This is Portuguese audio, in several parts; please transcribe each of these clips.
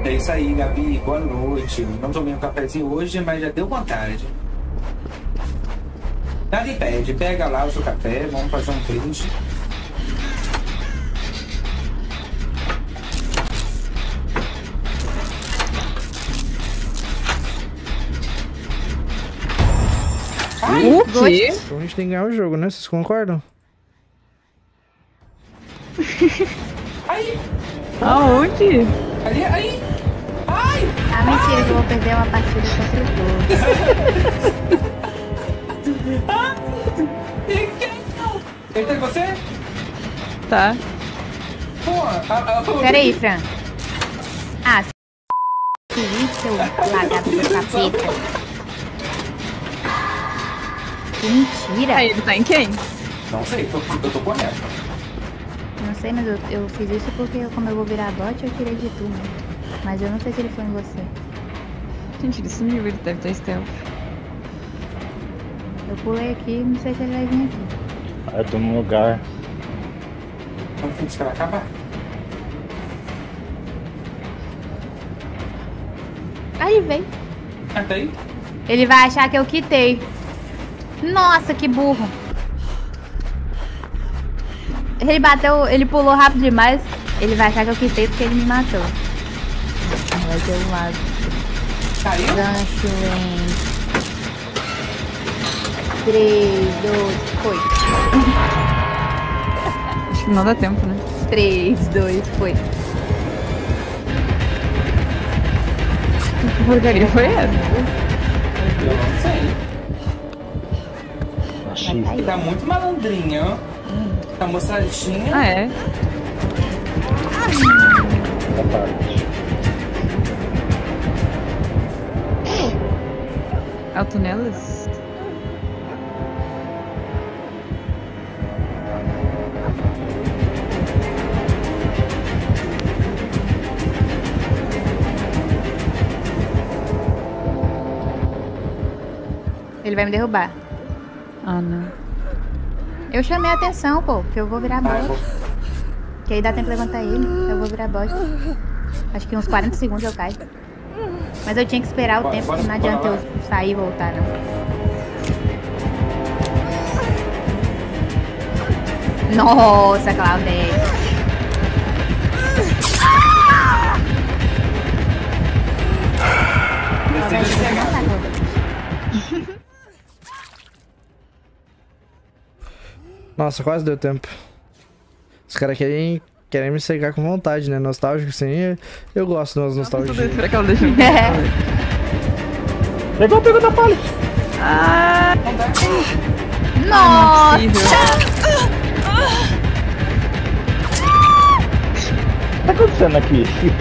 É isso aí, Gabi. Boa noite. Não tomei um cafezinho hoje, mas já deu vontade. Nada impede. Pega lá o seu café. Vamos fazer um brinde. O quê? Então a gente tem que ganhar o jogo, né? Vocês concordam? Aí! Aonde? Ali, aí! Ai! Ah, mentira, que eu vou perder uma partida contra o jogo. Ele tá com você? Tá. Pô, Peraí, Fran. Ah, seu lagado do capeta. Que mentira. Aí, ele tá em quem? Não sei, eu tô correto. Não sei, mas eu fiz isso porque como eu vou virar bot, eu tirei de tudo. Mas eu não sei se ele foi em você. Gente, ele sumiu, ele deve estar stealth. Eu pulei aqui, não sei se ele vai vir aqui. Eu tô num lugar. Vamos esperar acabar. Aí vem. Até aí? Ele vai achar que eu quitei. Nossa, que burro. Ele bateu, ele pulou rápido demais. Ele vai achar que eu quitei porque ele me matou. Vai ter um lado. Caiu? Gancho em 3, 2, foi. Acho que não dá tempo, né? 3, 2, foi. Que porcaria foi essa? Eu não sei. Achei. Vai cair. Tá muito malandrinha, ó. Tá mostradinha. Ah, é? Essa parte. Alto nelas? Ele vai me derrubar. Ah, não. Eu chamei a atenção, pô, porque eu vou virar Ah, eu bot. vou- Que aí dá tempo de levantar ele. Eu vou virar bot. Acho que uns 40 segundos eu caio. Mas eu tinha que esperar o Bora, tempo, bora, porque não adianta bora eu sair e voltar, não. Nossa, Claudete. Desejo de cegar. Nossa, quase deu tempo. Os caras querem me cegar com vontade, né? Nostálgico, assim. Eu gosto das nostalgias. Será que ela deixou? Pegou da palha. Ah, Nossa! O que tá acontecendo aqui?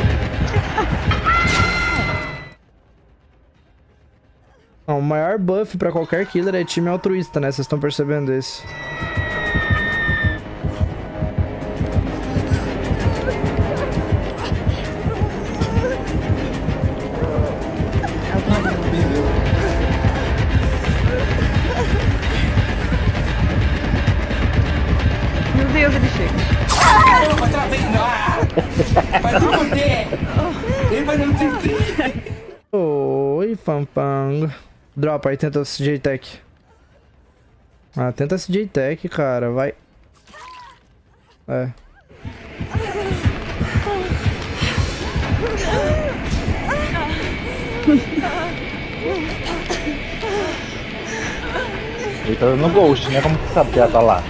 Não, o maior buff pra qualquer killer é time altruísta, né? Vocês estão percebendo isso. meu Deus, ele chega. Caramba, travei! Ah! Vai se fuder! Ele vai não ter. Oi, Fampango. Dropa aí, tenta CJ Tech. Ah, tenta CJ Tech, cara, vai. É. Ele tá dando ghost, né? Como que sabe que ela tá lá?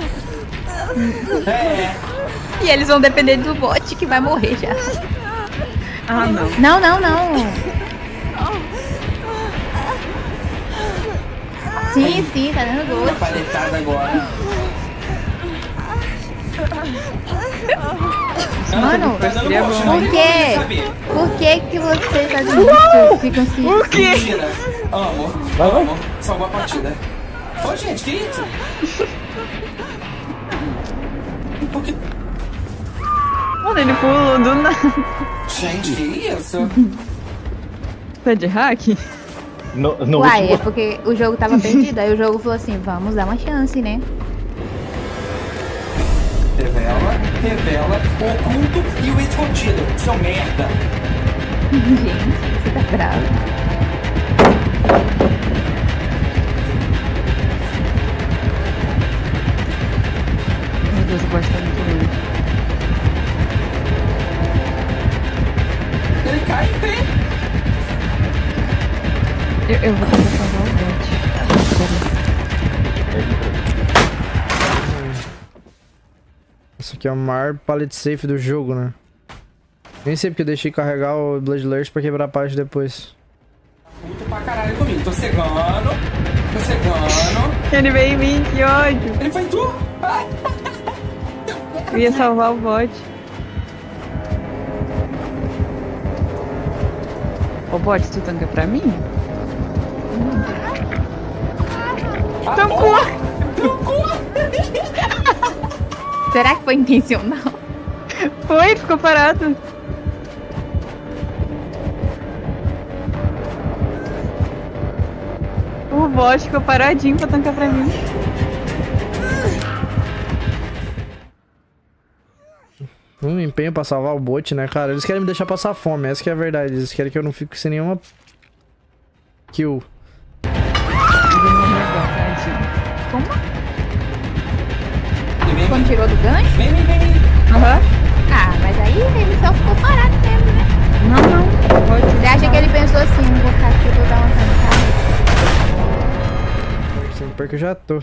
E eles vão depender do bot que vai morrer já. Ah, não. Não, não, não. Sim, sim, tá dando Uma gosto. paletada agora. Mano, Tá dando seria gosto, bom. não Por tem como quê? saber. Por que que vocês fazem isso? Ficam se... O quê? Mentira. Amo, Vai, vai. amo. Salvou a partida. Ô, gente, que isso? Por que... Mano, ele pulou do nada. Gente, que isso? Tá de hack? No Uai, é último... porque o jogo tava perdido, aí o jogo falou assim, vamos dar uma chance, né? Revela, oculto e o escondido. Seu merda. Gente, você tá bravo. Meu Deus, o bot tá muito longe. Ele cai e tem. Eu vou tentar salvar o bot. Isso aqui é o maior pallet safe do jogo, né? Nem sei porque eu deixei carregar o Blood Lurch pra quebrar a parte depois. Puto pra caralho comigo. Tô cegando. Ele veio em mim, que ódio. Ele foi em tu? Ai. Eu ia salvar o bot. Ô bot, tu tanca pra mim? Ah, Tancou! Será que foi intencional? Foi, ficou parado. O bot ficou paradinho pra tancar pra mim. Um empenho pra salvar o bot, né, cara? Eles querem me deixar passar fome, essa que é a verdade. Eles querem que eu não fique sem nenhuma kill. Como? Vem, Quando tirou do gancho? vem. Aham. Ah, mas aí ele só ficou parado mesmo, né? Não. Pode. Você acha que ele pensou assim, vou ficar aqui, vou dar uma tancada? Sem perca eu já tô.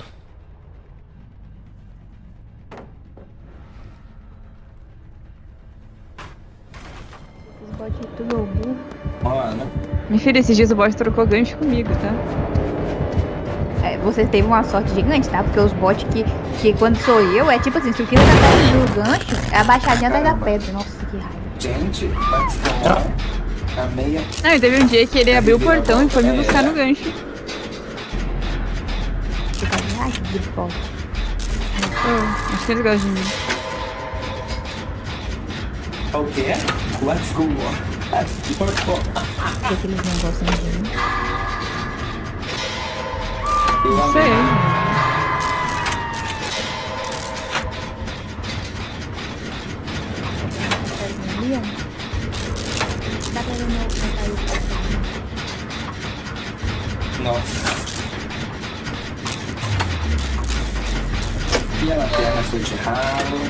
Os botes tudo burro. Mano. Minha filha, esses dias o bot trocou gancho comigo, tá? É, você teve uma sorte gigante, tá? Porque os bots que quando sou eu, é tipo assim, se o Kira tá atrás do gancho, é a baixadinha atrás da pedra. Nossa, que raiva. Gente, let's go. A meia. Não, e teve um dia que ele abriu o portão e foi me buscar no gancho. Você tá de raiva de bot. Oh, acho que eles gostam de mim. O quê? Let's go. Let's go. Por que eles não gostam de mim? Não sei. Ali, ó. Dá pra ver meu contato. Nossa. E a lanterna foi de ralo.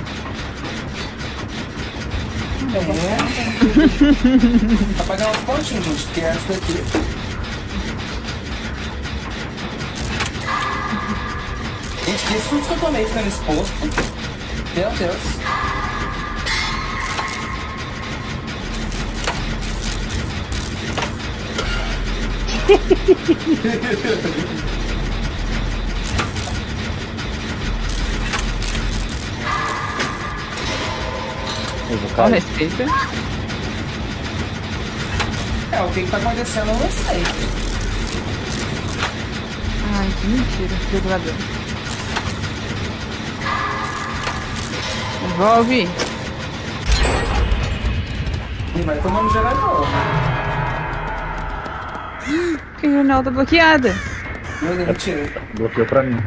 É. Apagar uns pontinhos, gente, que é essa daqui. Gente, que susto que eu tomei ficando exposto. Meu Deus. Eu vou Com cair. respeito. É, o que tá acontecendo eu não sei. Ai, que mentira. Regulador. Envolve. E vai tomando gerador. Que a jornal tá bloqueada. Meu Deus, mentira. Bloqueou pra mim.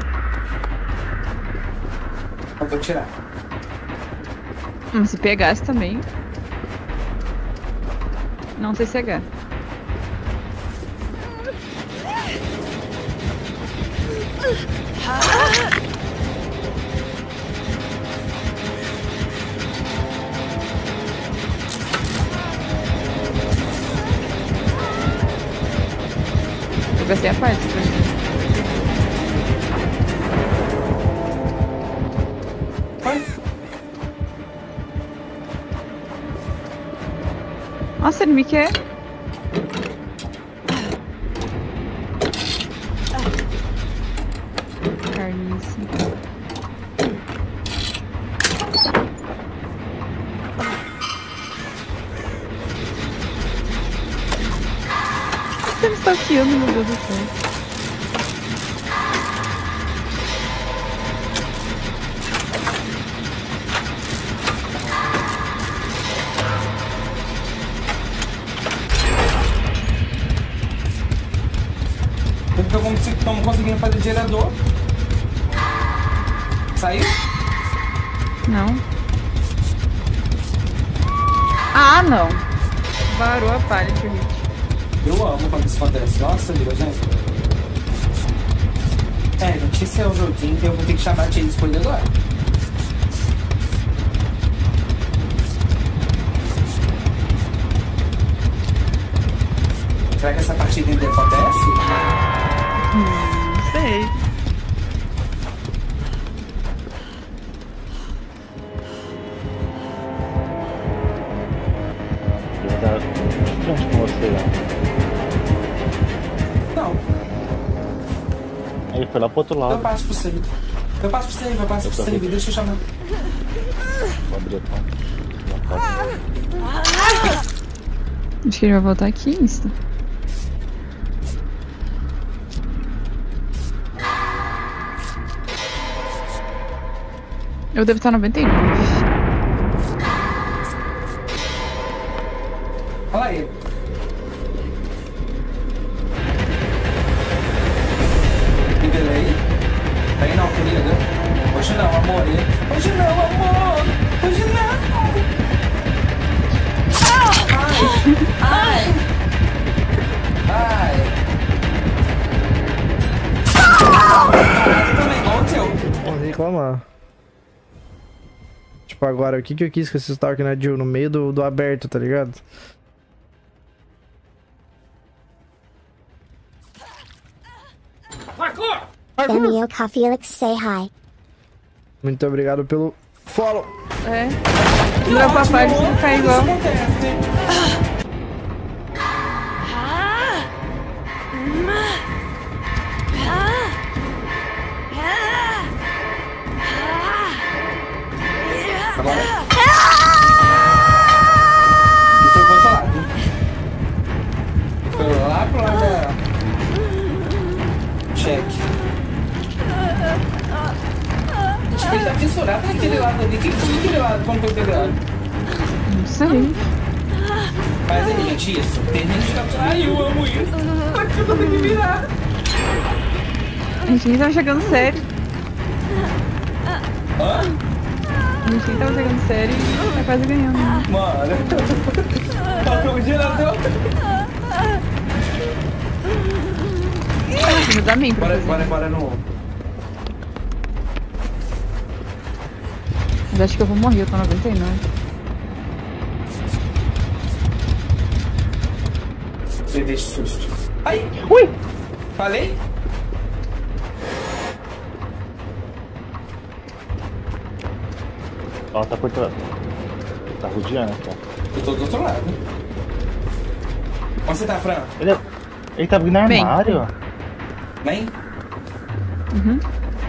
Eu vou tirar. Mas se pegasse também. Não sei se é. Eu gastei a parte pra mim. Foi? Nossa, ele me quer. Carniça. Você me stalkeando, meu Deus do céu. Estamos conseguindo fazer gerador. Saiu? Não. Ah, não. Varou a palha, tio Hit. Eu amo quando isso acontece. Nossa, Deus, gente. Gente, esse é o joguinho que eu vou ter que chamar a Chase por ele agora. Será que essa partida ainda acontece? Não sei. Ele tá junto com você, né? Não. Ele foi lá pro outro Eu lado. passo pro save. Eu passo pro save, eu passo pro save. Deixa eu chamar. Vou abrir a porta. Acho que ele vai voltar aqui, insta. Eu devo estar 99. Olha lá ele. Me delay. Aí não, querida. Hoje não, amor. Hoje não, amor. Hoje não. Ai. Ai. Eu também, igual o teu. Vamos reclamar. Tipo, agora, o que eu quis com esse Stalker na Jill? No meio do aberto, tá ligado? Daniel Felix, say hi. Muito obrigado pelo follow. É. Não, papai, você não cai igual. Agora. E foi pro outro lado. E foi lá pro lado da. Check. Acho que ele tá fissurado naquele lado ali. O que foi aquele lado quando foi pegado? Não sei. Mas aí, gente, isso. Termina de capturar. Ai, eu amo isso. Aqui eu vou ter que virar. A gente nem tava jogando sério. Hã? A gente nem tava jogando sério e tá quase ganhando. Né? Mano. Toca o gerador. Vamos dar mim pra fazer. Bora no. Mas acho que eu vou morrer, eu tô 99. Levei de susto. Ai! Ui! Falei? Ó, tá por trás. Tá rodeando, cara. Eu tô do outro lado. Onde você tá, Fran? Ele tá vindo no Bem. armário. Nem? Uhum.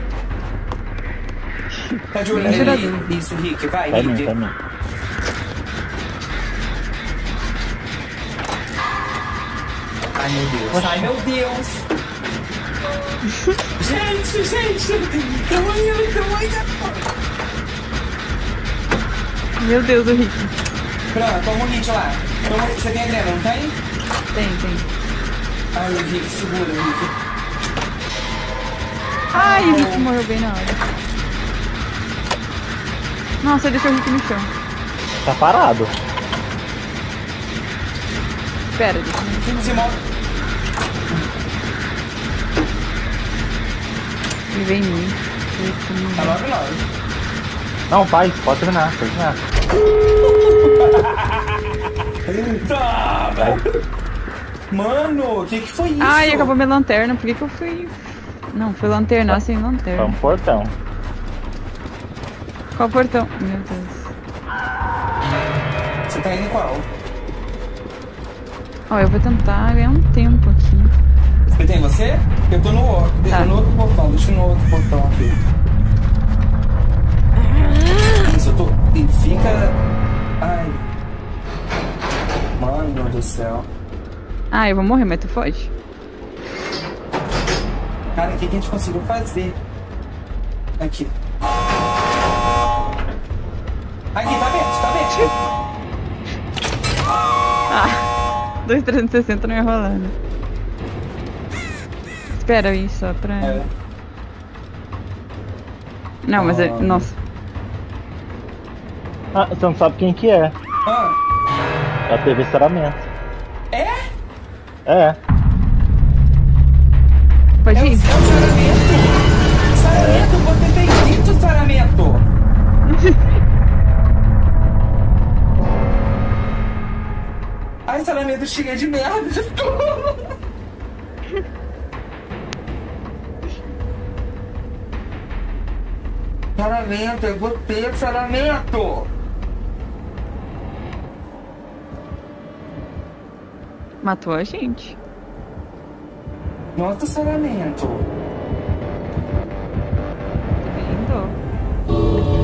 Tá de olho ali. Isso, Rick. Vai, Tá em mim, Rick. tá em mim. Ai, meu Deus. Ai, meu Deus. Gente. Tamo indo. Meu Deus, o Rick. Fran, toma um hit lá. Você tem a grana, não tem? Tem. Ai, Rick, segura, Rick. Ai, o Rick morreu bem na hora. Nossa, deixou o Rick no chão. Tá parado. Espera, deixa eu ver. Simão. Ele vem em mim. Tá 9-9. Não, pai, pode terminar, pode terminar. Tá. Mano, o que foi isso? Ai, acabou minha lanterna. Por que eu fui... Não, foi lanternar sem Tá lanterna. um portão. Qual portão? Meu Deus. Você tá indo em qual? Ó, eu vou tentar ganhar um tempo aqui. Você tem você? Eu tô no outro. Tá. No outro portão. Deixa eu no outro portão aqui. Isso, eu tô... E fica... Ai. Mano do céu. Ah, eu vou morrer, mas tu foge. Cara, o que a gente conseguiu fazer? Aqui. Aqui, tá aberto. Ah, 2,360 não ia rolar, né? Espera aí só pra... É. Não, mas é... Nossa. Ah, você não sabe quem que é. Ah, Ela teve estaramento. É? É. Pode É o ir? saramento! Saramento, você tem dito saramento! Ai, saramento cheio de merda! Saramento, é você, saramento! Matou a gente. Nossa, saramento! Lindo.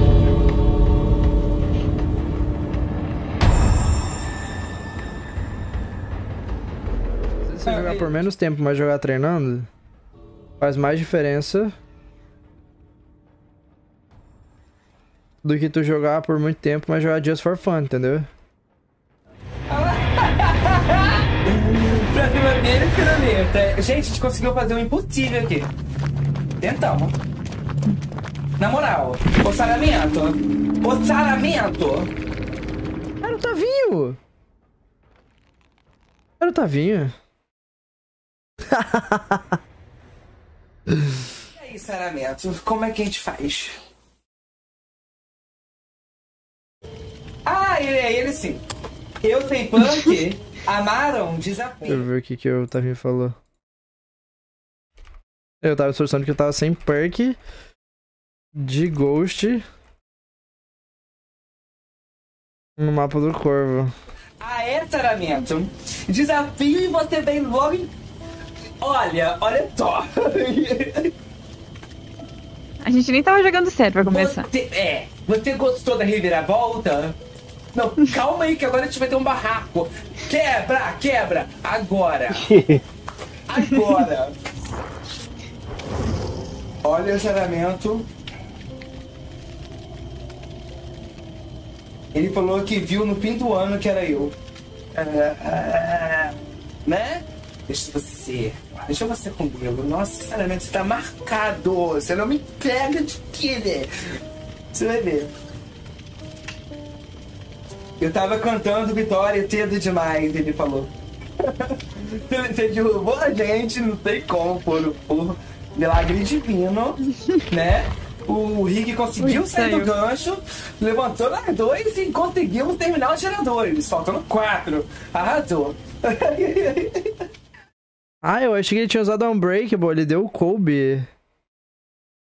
Se você jogar por menos tempo, mas jogar treinando, faz mais diferença do que tu jogar por muito tempo, mas jogar just for fun, entendeu? Pra cima dele, saramento. Gente, a gente conseguiu fazer o impossível aqui. Tentamos. Na moral, o saramento! O saramento! Era o Tavinho! Era o Tavinho. E aí, saramento, como é que a gente faz? Ah, ele sim. Eu sem punk amaram Deixa eu desafio. ver o que o Tavinho falou. Eu tava esforçando que eu tava sem perk de Ghost no mapa do Corvo. Ah, é, saramento. Desafio e você vem logo em... Olha só. A gente nem tava jogando sério pra começar. Você gostou da reviravolta? Não, calma aí que agora a gente vai ter um barraco. Quebra, agora. Agora. Olha o saramento. Ele falou que viu no fim do ano que era eu. Né? Deixa você comigo. Nossa, sinceramente, você tá marcado. Você não me pega de killer. Você vai ver. Eu tava cantando Vitória cedo demais, ele falou. Você derrubou a gente, não sei como, por milagre divino, né? O Rick conseguiu sair do gancho, levantou nas 2 e conseguimos terminar os geradores. Faltando 4. Arrasou. Ah, eu achei que ele tinha usado Unbreakable, ele deu o Kobe.